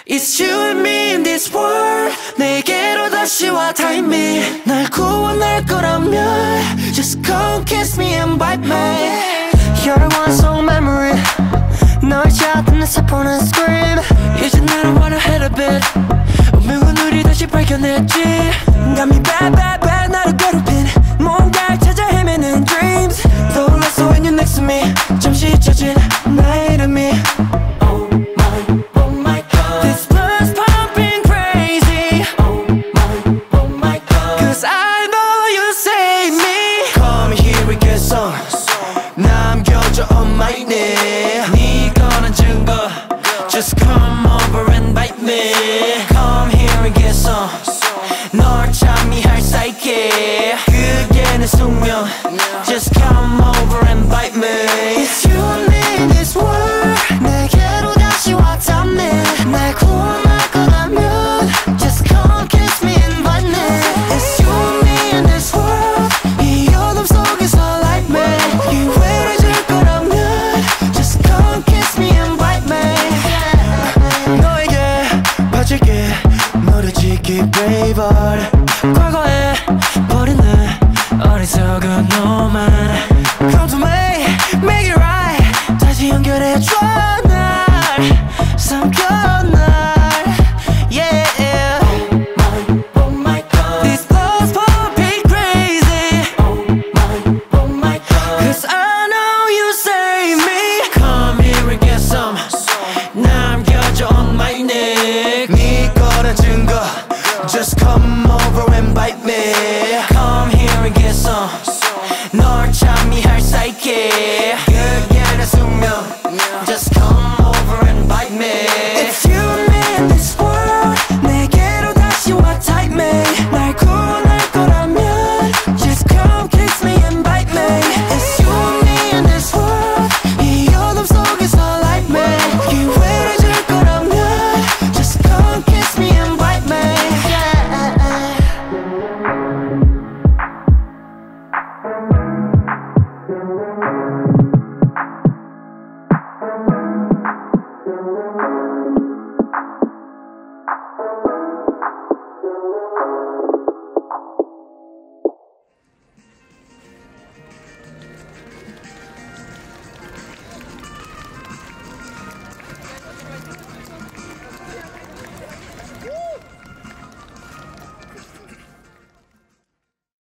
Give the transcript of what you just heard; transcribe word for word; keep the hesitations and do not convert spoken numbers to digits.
It's you and me in this world. 내게로 다시 와 time me. 날 구원할 거라면 just come kiss me and bite me. You're one song memory. 널 찾는 세포는 scream. 이제 나는 wanna head a bit. 운명은 우리 다시 발견했지. Got me bad bad bad 나를 괴롭힌 뭔가를 찾아 헤매는 dreams. 떠올랐어 when you're next to me. 잠시 잊혀진 나의 이름이. Oh my, oh my god. This blood's pumping crazy. Oh my, oh my god. Cause I know you save me. Come here we get some. 남겨줘 on my knee. 네 거는 증거. Just come over and bite me. Come here and get some. 널 참미할 psyche. 그게 내 숙명. Just come over and bite me. It's you and me in this world. 내게로 다시 왔다 me. 날 구원할 거라면 just come kiss me and bite me. It's you and me in this world. 이 어둠 속에서 light me. 기회를 줄 거라면 just come kiss me and bite me. 너에게 바칠게 너를 지키 brave heart.